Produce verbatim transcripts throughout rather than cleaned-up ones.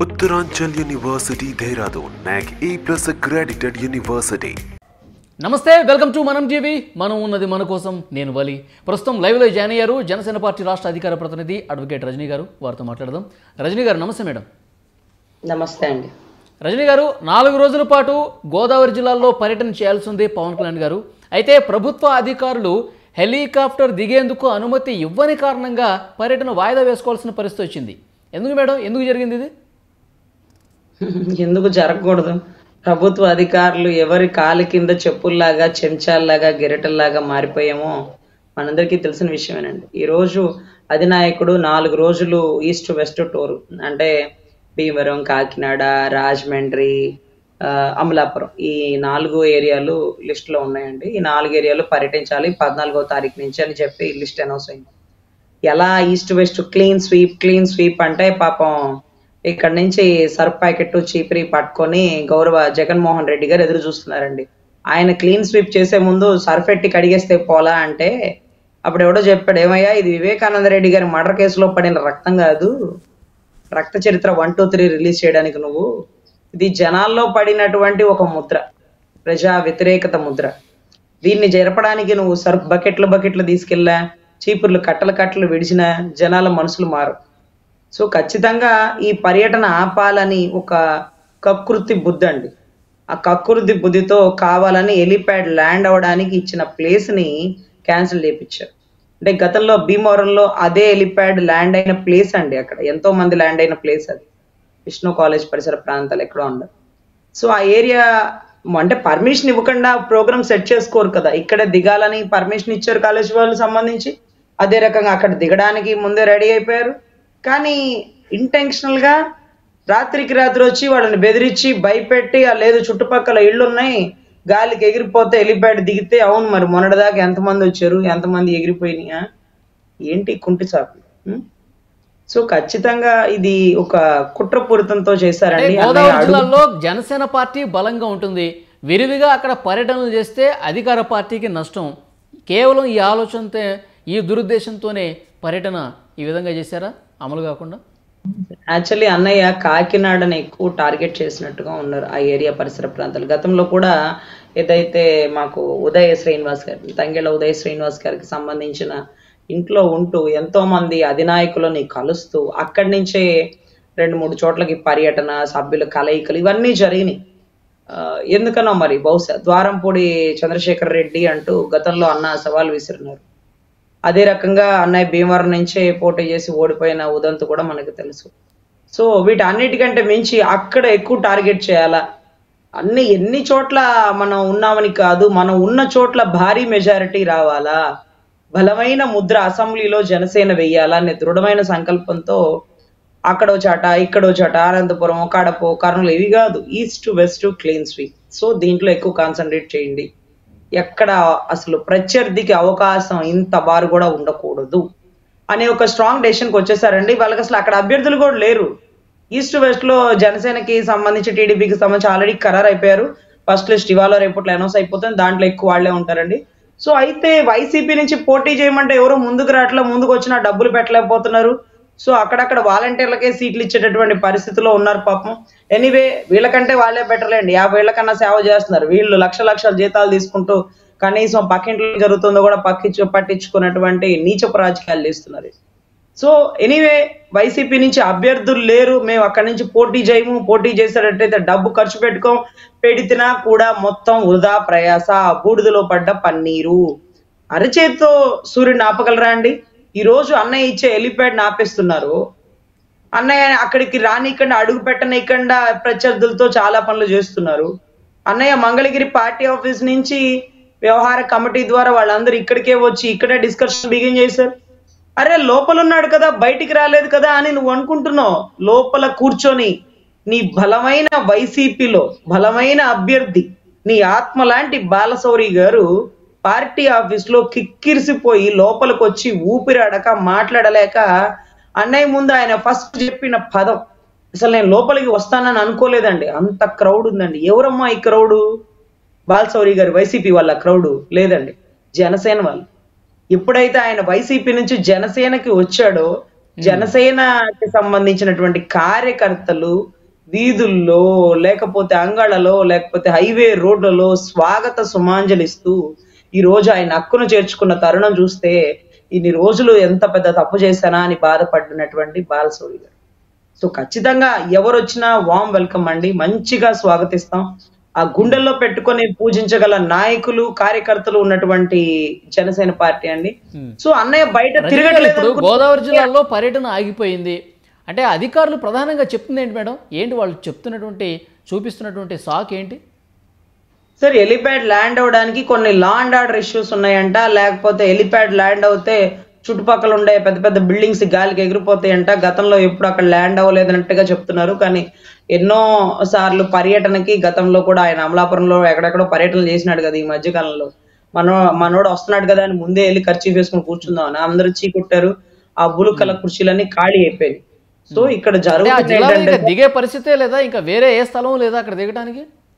Uttaranchal University, Dehradun, N A C A plus accredited university. నమస్తే, welcome to Manam TV. మనం ఉన్నది మన కోసం. నేను వలి. ప్రస్తుతం లైవ్లో జాయిన్ అయ్యారు జనసేన పార్టీ రాష్ట్ర అధికార ప్రతినిధి అడ్వకేట్ రజనీ గారు. వారితో మాట్లాడదాం. రజనీ గారు నమస్తే. మేడం నమస్తే అండి. రజనీ గారు, నాలుగు రోజుల పాటు గోదావరి జిల్లాలో పర్యటన చేయాల్సి ఉంది పవన్ కళ్యాణ్ గారు. అయితే ప్రభుత్వ అధికారులు హెలికాప్టర్ దిగేందుకు అనుమతి ఇవ్వని కారణంగా పర్యటన వాయిదా వేసుకోవాల్సిన పరిస్థితి వచ్చింది. ఎందుకు మేడం, ఎందుకు జరిగింది ఇది? ఎందుకు జరగకూడదు? ప్రభుత్వ అధికారులు ఎవరి కాలి కింద చెప్పుల్లాగా, చెంచాల్లాగా, గిరటల్లాగా మారిపోయామో మనందరికీ తెలిసిన విషయమేనండి. ఈరోజు అధినాయకుడు నాలుగు రోజులు ఈస్ట్ వెస్ట్ టూర్, అంటే భీమవరం, కాకినాడ, రాజమండ్రి, అమలాపురం, ఈ నాలుగు ఏరియాలు లిస్టులో ఉన్నాయండి. ఈ నాలుగు ఏరియాలు పర్యటించాలి పద్నాలుగో తారీఖు నుంచి అని చెప్పి లిస్ట్ అనౌన్స్ అయింది. ఎలా east west clean sweep clean sweep అంటే పాపం ఇక్కడ నుంచి సర్ఫ్ ప్యాకెట్ చీపిరి పట్టుకొని గౌరవ జగన్మోహన్ రెడ్డి గారు ఎదురు చూస్తున్నారండి. ఆయన క్లీన్ స్వీప్ చేసే ముందు సర్ఫ్ ఎట్టి కడిగేస్తే పోలా అంటే అప్పుడు ఎవడో చెప్పాడు, ఏమయ్యా ఇది వివేకానంద రెడ్డి గారి మర్డర్ కేసులో పడిన రక్తం కాదు, రక్త చరిత్ర వన్ టూ త్రీ రిలీజ్ చేయడానికి నువ్వు, ఇది జనాల్లో పడినటువంటి ఒక ముద్ర, ప్రజా వ్యతిరేకత ముద్ర. దీన్ని జరపడానికి నువ్వు సర్ఫ్ బకెట్లు బకెట్లు తీసుకెళ్ళా, చీపుర్లు కట్టలు కట్టలు విడిచిన జనాల మనసులు మారు. సో ఖచ్చితంగా ఈ పర్యటన ఆపాలని ఒక కకృతి బుద్ధి అండి. ఆ కకృతి బుద్ధితో కావాలని హెలిప్యాడ్ ల్యాండ్ అవ్వడానికి ఇచ్చిన ప్లేస్ని క్యాన్సిల్ చేయించారు. అంటే గతంలో భీమవరంలో అదే హెలిప్యాడ్ ల్యాండ్ అయిన ప్లేస్ అండి, అక్కడ ఎంతో మంది ల్యాండ్ అయిన ప్లేస్ అది, విష్ణు కాలేజ్ పరిసర ప్రాంతాలు ఎక్కడో ఉండదు. సో ఆ ఏరియా అంటే పర్మిషన్ ఇవ్వకుండా ప్రోగ్రామ్ సెట్ చేసుకోరు కదా, ఇక్కడే దిగాలని పర్మిషన్ ఇచ్చారు కాలేజ్ వాళ్ళు సంబంధించి. అదే రకంగా అక్కడ దిగడానికి ముందే రెడీ అయిపోయారు. కానీ ఇంటెన్షనల్ గా రాత్రికి రాత్రి వచ్చి వాళ్ళని బెదిరించి భయపెట్టి, లేదు చుట్టుపక్కల ఇళ్ళు ఉన్నాయి గాలికి ఎగిరిపోతే హెలిప్యాడ్ దిగితే, అవును మరి మొన్నటిదాకా ఎంతమంది వచ్చారు, ఎంతమంది ఎగిరిపోయినాయా, ఏంటి కుంటి చాకులు. సో ఖచ్చితంగా ఇది ఒక కుట్రపూరితంతో చేశారండి. గోదావరి జిల్లాలో జనసేన పార్టీ బలంగా ఉంటుంది, విరివిగా అక్కడ పర్యటనలు చేస్తే అధికార పార్టీకి నష్టం. కేవలం ఈ ఆలోచనతో, ఈ దురుద్దేశంతోనే పర్యటన ఈ విధంగా చేశారా, అమలు కాకుండా? యాక్చువల్లీ అన్నయ్య కాకినాడని ఎక్కువ టార్గెట్ చేసినట్టుగా ఉన్నారు ఆ ఏరియా పరిసర ప్రాంతాలు. గతంలో కూడా ఏదైతే మాకు ఉదయ శ్రీనివాస్ గారి, తంగెళ్ళ ఉదయ శ్రీనివాస్ గారికి సంబంధించిన ఇంట్లో ఉంటూ ఎంతో మంది అధినాయకులని కలుస్తూ అక్కడి నుంచే రెండు మూడు చోట్లకి పర్యటన, సభ్యుల కలయికలు ఇవన్నీ జరిగినాయి. ఎందుకనో మరి బహుశా ద్వారంపూడి చంద్రశేఖర్ రెడ్డి అంటూ గతంలో అన్న సవాల్ విసిరినారు. అదే రకంగా అన్నయ్య భీమవరం నుంచే పోటీ చేసి ఓడిపోయిన ఉదంతు కూడా మనకు తెలుసు. సో వీటి అన్నిటికంటే మించి అక్కడ ఎక్కువ టార్గెట్ చేయాలా, అన్ని ఎన్ని చోట్ల మనం ఉన్నామని కాదు, మనం ఉన్న చోట్ల భారీ మెజారిటీ రావాలా, బలమైన ముద్ర అసెంబ్లీలో జనసేన వెయ్యాలా అనే దృఢమైన సంకల్పంతో అక్కడో చాట ఇక్కడో చాట అనంతపురం, కడప, కర్నూలు ఇవి కాదు, east west clean sweep. So దీంట్లో ఎక్కువ కాన్సన్ట్రేట్ చేయండి. ఎక్కడ అసలు ప్రత్యర్థికి అవకాశం ఇంత బారు కూడా ఉండకూడదు అనే ఒక స్ట్రాంగ్ డెసిషన్కి వచ్చేసారండి. వాళ్ళకి అసలు అక్కడ అభ్యర్థులు కూడా లేరు. ఈస్ట్ వెస్ట్ లో జనసేనకి సంబంధించి, టీడీపీకి సంబంధించి ఆల్రెడీ ఖరారు అయిపోయారు. ఫస్ట్ లిస్ట్ ఇవాళ రేపట్లో అనౌన్స్ అయిపోతుంది, దాంట్లో ఎక్కువ వాళ్లే ఉంటారండి. సో అయితే వైసీపీ నుంచి పోటీ చేయమంటే ఎవరు ముందుకు రావట్లే, ముందుకు వచ్చినా డబ్బులు పెట్టలేకపోతున్నారు. సో అక్కడక్కడ వాలంటీర్లకే సీట్లు ఇచ్చేటటువంటి పరిస్థితిలో ఉన్నారు పాపం. ఎనీవే వీళ్ళకంటే వాళ్ళే బెటర్లేండి, యాభై ఏళ్ల కన్నా సేవ చేస్తున్నారు. వీళ్ళు లక్ష లక్షల జీతాలు తీసుకుంటూ కనీసం పక్కింట్లో జరుగుతుందో కూడా పక్కించు పట్టించుకున్నటువంటి నీచపు రాజకీయాలు చేస్తున్నారు. సో ఎనీవే వైసీపీ నుంచి అభ్యర్థులు లేరు, మేము అక్కడి నుంచి పోటీ చేయము, పోటీ చేసేటట్టయితే డబ్బు ఖర్చు పెట్టుకోం, పెడితేనా కూడా మొత్తం వృధా ప్రయాస, బూడిదలో పడ్డ పన్నీరు. అరచేతితో సూర్యుడిని ఆపగలరా అండి? ఈ రోజు అన్నయ్య ఇచ్చే హెలిప్యాడ్ ఆపేస్తున్నారు. అన్నయ్య అక్కడికి రానికుండా, అడుగు పెట్టనికుండా ప్రత్యర్థులతో చాలా పనులు చేస్తున్నారు. అన్నయ్య మంగళగిరి పార్టీ ఆఫీస్ నుంచి వ్యవహార కమిటీ ద్వారా వాళ్ళందరూ ఇక్కడికే వచ్చి ఇక్కడే డిస్కషన్ బిగిన్ చేశారు. అరే లోపల ఉన్నాడు కదా, బయటికి రాలేదు కదా అని నువ్వు అనుకుంటున్నావు. లోపల కూర్చొని నీ బలమైన వైసీపీలో బలమైన అభ్యర్థి, నీ ఆత్మ లాంటి బాలశౌరి గారు పార్టీ ఆఫీస్ లో కిక్కిరిసిపోయి లోపలికి వచ్చి ఊపిరాడక మాట్లాడలేక, అన్నయ్య ముందు ఆయన ఫస్ట్ చెప్పిన పదం, అసలు నేను లోపలికి వస్తానని అనుకోలేదండి, అంత క్రౌడ్ ఉందండి. ఎవరమ్మా ఈ క్రౌడు? బాలశౌరి గారు వైసీపీ వాళ్ళ క్రౌడు లేదండి, జనసేన వాళ్ళు. ఎప్పుడైతే ఆయన వైసీపీ నుంచి జనసేనకి వచ్చాడో జనసేనకి సంబంధించినటువంటి కార్యకర్తలు వీధుల్లో లేకపోతే అంగళ్ళలో లేకపోతే హైవే రోడ్లలో స్వాగత సుమాంజలిస్తూ ఈ రోజు ఆయన హక్కును చేర్చుకున్న తరుణం చూస్తే ఇన్ని రోజులు ఎంత పెద్ద తప్పు చేశానా అని బాధపడినటువంటి బాలశౌరి గారు. సో ఖచ్చితంగా ఎవరు వచ్చినా వామ్ వెల్కమ్ అండి, మంచిగా స్వాగతిస్తాం. ఆ గుండెల్లో పెట్టుకొని పూజించగల నాయకులు కార్యకర్తలు ఉన్నటువంటి జనసేన పార్టీ అండి. సో అన్నయ్య బయట తిరగట్లేదు. గోదావరి జిల్లాలో పర్యటన ఆగిపోయింది అంటే అధికారులు ప్రధానంగా చెప్తుంది ఏంటి మేడం? ఏంటి వాళ్ళు చెప్తున్నటువంటి చూపిస్తున్నటువంటి సాక్ ఏంటి? సార్ ఎలిప్యాడ్ ల్యాండ్ అవడానికి కొన్ని లా అండ్ ఆర్డర్ ఇష్యూస్ ఉన్నాయంట, లేకపోతే ఎలిప్యాడ్ ల్యాండ్ అవుతే చుట్టుపక్కల ఉండే పెద్ద పెద్ద బిల్డింగ్స్ గాలికి ఎగిరిపోతాయంట. గతంలో ఎప్పుడు అక్కడ ల్యాండ్ అవ్వలేదన్నట్టుగా చెప్తున్నారు. కానీ ఎన్నో సార్లు పర్యటనకి గతంలో కూడా ఆయన అమలాపురంలో ఎక్కడెక్కడో పర్యటనలు చేసినాడు కదా ఈ మధ్య కాలంలో. మనో మనోడు వస్తున్నాడు కదా అని ముందే వెళ్ళి ఖర్చు వేసుకుని కూర్చుందాం అని అందరూ చీకొట్టారు. ఆ బులు కల కుర్చీలన్నీ ఖాళీ అయిపోయాయి. సో ఇక్కడ జరుగుతుంది దిగే పరిస్థితే లేదా, ఇంకా వేరే ఏ స్థలం లేదా అక్కడ దిగడానికి?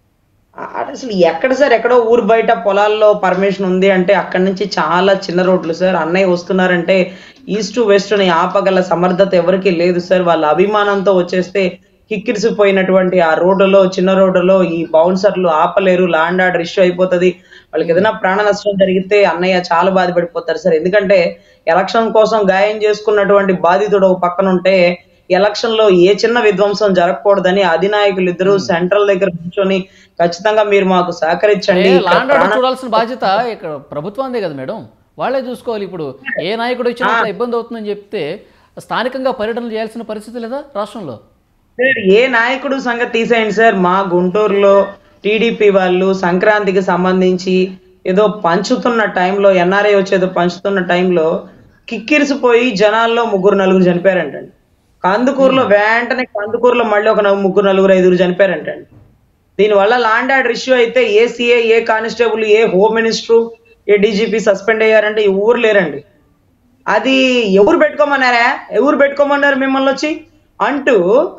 అసలు ఎక్కడ సార్, ఎక్కడో ఊరు బయట పొలాల్లో పర్మిషన్ ఉంది అంటే అక్కడి నుంచి చాలా చిన్న రోడ్లు సార్. అన్నయ్య వస్తున్నారంటే ఈస్ట్ వెస్ట్ ని ఆపగల సమర్థత ఎవరికి లేదు సార్. వాళ్ళ అభిమానంతో వచ్చేస్తే కిక్కిరిసిపోయినటువంటి ఆ రోడ్డులో చిన్న రోడ్డులో ఈ బౌన్సర్లు ఆపలేరు, ల్యాండ్ ఆర్డర్ ఇష్యూ అయిపోతుంది. వాళ్ళకి ఏదైనా ప్రాణ నష్టం జరిగితే అన్నయ్య చాలా బాధపడిపోతారు సార్. ఎందుకంటే ఎలక్షన్ కోసం గాయం చేసుకున్నటువంటి బాధితుడు పక్కన ఉంటే ఎలక్షన్ లో ఏ చిన్న విధ్వంసం జరగకూడదని అధినాయకులు ఇద్దరు సెంట్రల్ దగ్గర కూర్చొని ఖచ్చితంగా మీరు మాకు సహకరించండి. చూడాల్సిన బాధ్యత ఇక్కడ ప్రభుత్వాందే కదా మేడం, వాళ్ళే చూసుకోవాలి. ఇప్పుడు ఏ నాయకుడు వచ్చినా ఇబ్బంది అవుతుందని చెప్తే స్థానికంగా పర్యటనలు చేయాల్సిన పరిస్థితి లేదా రాష్ట్రంలో? సార్ ఏ నాయకుడు సంగతి తీసేయండి సార్. మా గుంటూరులో టీడీపీ వాళ్ళు సంక్రాంతికి సంబంధించి ఏదో పంచుతున్న టైంలో, ఎన్ఆర్ఐ వచ్చేదో పంచుతున్న టైంలో కిక్కిరిసిపోయి జనాల్లో ముగ్గురు నలుగురు చనిపోయారంటండి. కందుకూరులో వెంటనే కందుకూరులో మళ్ళీ ఒక ముగ్గురు నలుగురు ఐదుగురు చనిపోయారంటండి. దీనివల్ల ల్యాండ్ ఆర్డర్ ఇష్యూ అయితే a CA, a constable, a home minister, a DGP suspend అయ్యారంటే ఎవరు లేరండి. అది ఎవరు పెట్టుకోమన్నారా, ఎవరు పెట్టుకోమన్నారు మిమ్మల్ని వచ్చి అంటూ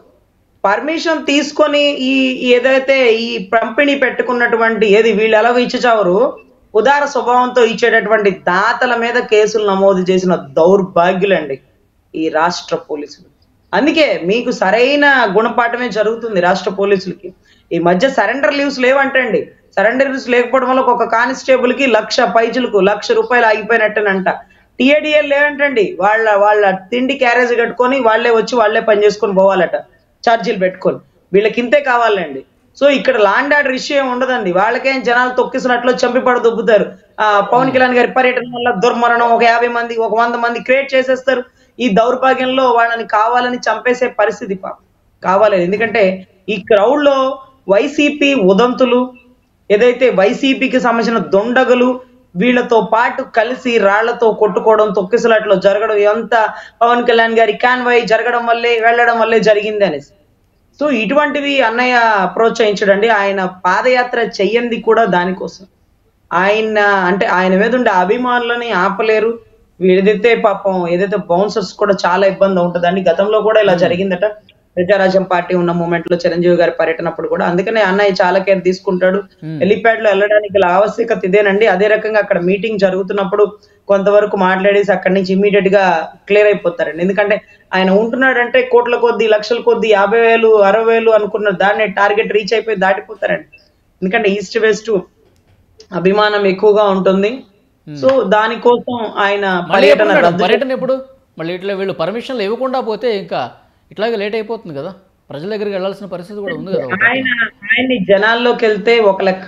పర్మిషన్ తీసుకొని ఈ ఏదైతే ఈ పంపిణీ పెట్టుకున్నటువంటి ఏది వీళ్ళు ఎలాగో ఇచ్చేచావరు ఉదార స్వభావంతో ఇచ్చేటటువంటి దాతల మీద కేసులు నమోదు చేసిన దౌర్భాగ్యులండి ఈ రాష్ట్ర పోలీసులు. అందుకే మీకు సరైన గుణపాఠమే జరుగుతుంది రాష్ట్ర పోలీసులకి. ఈ మధ్య సరెండర్ లీవ్స్ లేవంటండి. సరెండర్ లీవ్స్ లేకపోవడం వల్ల ఒక కానిస్టేబుల్ కి లక్ష పైజులకు లక్ష రూపాయలు ఆగిపోయినట్టేనంట. టీఏడిఎల్ లేవంటండి. వాళ్ళ వాళ్ళ తిండి క్యారేజ్ కట్టుకొని వాళ్ళే వచ్చి వాళ్ళే పని చేసుకొని పోవాలట ఛార్జీలు పెట్టుకొని. వీళ్ళకి ఇంతే కావాలండి. సో ఇక్కడ ల్యాండ్ ఆర్డర్ ఇష్యూ ఏమి ఉండదండి. వాళ్ళకేం జనాలు తొక్కిసినట్లు చంపిపడ దొబ్బుతారు. ఆ పవన్ కళ్యాణ్ గారి పర్యటన వల్ల దుర్మరణం ఒక యాభై మంది ఒక వంద మంది క్రియేట్ చేసేస్తారు. ఈ దౌర్భాగ్యంలో వాళ్ళని కావాలని చంపేసే పరిస్థితి కావాలి. ఎందుకంటే ఈ క్రౌడ్ లో వైసీపీ ఉదంతులు ఏదైతే వైసీపీకి సంబంధించిన దొండగలు వీళ్ళతో పాటు కలిసి రాళ్లతో కొట్టుకోవడం, తొక్కిసలాట్లో జరగడం ఎంత పవన్ కళ్యాణ్ గారి కాన్వాయ్ జరగడం వల్లే వెళ్ళడం వల్లే జరిగింది అనేసి. సో ఇటువంటివి అన్నయ్య ప్రోత్సహించడండి. ఆయన పాదయాత్ర చెయ్యంది కూడా దానికోసం. ఆయన అంటే ఆయన మీద ఉండే అభిమానులని ఆపలేరు. ఏదైతే పాపం ఏదైతే బౌన్సర్స్ కూడా చాలా ఇబ్బంది ఉంటుందండి. గతంలో కూడా ఇలా జరిగిందట ప్రజారాజ్యం పార్టీ ఉన్న మూమెంట్ లో చిరంజీవి గారి పర్యటనప్పుడు కూడా. అందుకనే అన్నయ్య చాలా కేర్ తీసుకుంటాడు. హెలిప్యాడ్ లో వెళ్ళడానికి గల ఆవశ్యకత ఇదేనండి. అదే రకంగా అక్కడ మీటింగ్ జరుగుతున్నప్పుడు కొంతవరకు మాట్లాడేసి అక్కడి నుంచి ఇమీడియట్ గా క్లియర్ అయిపోతారండి. ఎందుకంటే ఆయన ఉంటున్నాడంటే కోట్ల కొద్ది లక్షల కొద్ది యాభై వేలు అరవై వేలు అనుకున్న దాన్ని టార్గెట్ రీచ్ అయిపోయి దాటిపోతారండి. ఎందుకంటే ఈస్ట్ వెస్ట్ అభిమానం ఎక్కువగా ఉంటుంది. సో దానికోసం ఆయన పర్యటన పర్యటన ఎప్పుడు మళ్ళీ ఇట్లా వీళ్ళు పర్మిషన్లు ఇవ్వకుండా పోతే ఇంకా ఇట్లాగే లేట్ అయిపోతుంది కదా, ప్రజల దగ్గరికి వెళ్ళాల్సిన పరిస్థితి కూడా ఉంది కదా. ఆయన ఆయన్ని జనాల్లోకి వెళ్తే ఒక లెక్క,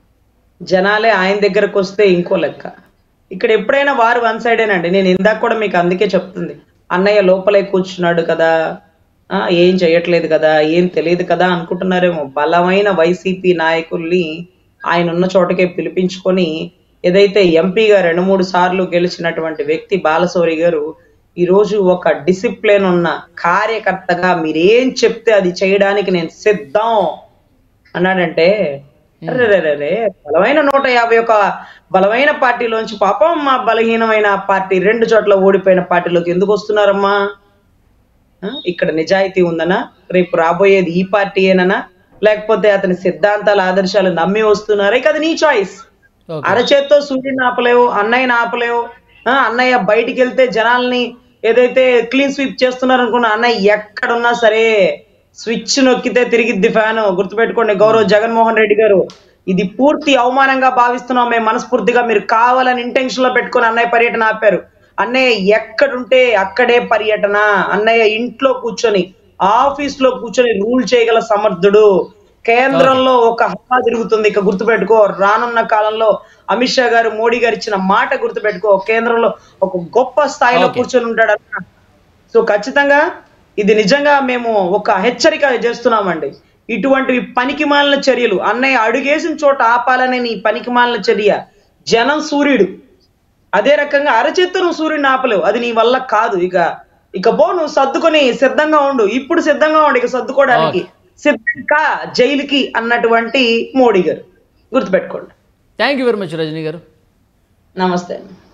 జనాలే ఆయన దగ్గరకు వస్తే ఇంకో లెక్క. ఇక్కడ ఎప్పుడైనా వారు వన్ సైడేనండి. నేను ఇందాక కూడా మీకు అందుకే చెప్తుంది, అన్నయ్య లోపలే కూర్చున్నాడు కదా, ఆ ఏం చేయట్లేదు కదా, ఏం తెలియదు కదా అనుకుంటున్నారేమో. బలమైన వైసీపీ నాయకుల్ని ఆయన ఉన్న చోటకే పిలిపించుకొని ఏదైతే ఎంపీగా రెండు మూడు సార్లు గెలిచినటువంటి వ్యక్తి బాలశౌరి గారు ఈ రోజు ఒక డిసిప్లిన్ ఉన్న కార్యకర్తగా మీరేం చెప్తే అది చేయడానికి నేను సిద్ధం అన్నాడంటే, అరే బలమైన నూట యాభై ఒక బలమైన పార్టీలోంచి పాపం మా బలహీనమైన పార్టీ రెండు చోట్ల ఓడిపోయిన పార్టీలోకి ఎందుకు వస్తున్నారమ్మా? ఇక్కడ నిజాయితీ ఉందనా? రేపు రాబోయేది ఈ పార్టీ ఏనన్నా, లేకపోతే అతని సిద్ధాంతాల ఆదర్శాలు నమ్మి వస్తున్నారా? ఇక అది నీ చాయిస్. అరచేత్తో సూర్యుని ఆపలేవు, అన్నయ్యని ఆపలేవు. అన్నయ్య బయటికి వెళ్తే జనాల్ని ఏదైతే క్లీన్ స్వీప్ చేస్తున్నారు అనుకున్నా అన్నయ్య ఎక్కడున్నా సరే స్విచ్ నొక్కితే తిరిగిద్ది ఫ్యాన్. గుర్తుపెట్టుకోండి గౌరవ్ జగన్మోహన్ రెడ్డి గారు, ఇది పూర్తి అవమానంగా భావిస్తున్నాం మేము మనస్ఫూర్తిగా. మీరు కావాలని ఇంటెన్షన్ లో పెట్టుకొని అన్నయ్య పర్యటన ఆపారు. అన్నయ్య ఎక్కడుంటే అక్కడే పర్యటన. అన్నయ్య ఇంట్లో కూర్చొని ఆఫీస్ లో కూర్చొని రూల్ చేయగల సమర్థుడు. కేంద్రంలో ఒక హవా తిరుగుతుంది. ఇక గుర్తుపెట్టుకో, రానున్న కాలంలో అమిత్ షా గారు మోడీ గారు ఇచ్చిన మాట గుర్తుపెట్టుకో, కేంద్రంలో ఒక గొప్ప స్థాయిలో కూర్చొని ఉంటాడు అన్న. సో ఖచ్చితంగా ఇది నిజంగా మేము ఒక హెచ్చరిక చేస్తున్నామండి. ఇటువంటివి పనికిమాలిన చర్యలు అన్నయ్య అడుగేసిన చోట ఆపాలనే నీ పనికిమాలిన చర్య. జనం సూర్యుడు, అదే రకంగా అరచేత్తో నువ్వు సూర్యుడిని ఆపలేవు, అది నీ వల్ల కాదు. ఇక ఇక పో, నువ్వు సర్దుకొని సిద్ధంగా ఉండు. ఇప్పుడు సిద్ధంగా ఉండు ఇక సర్దుకోవడానికి, సిద్ధంగా జైలుకి అన్నటువంటి మోడీ గారు. గుర్తుపెట్టుకోండి. Thank you very much Rajani garu. నమస్తే.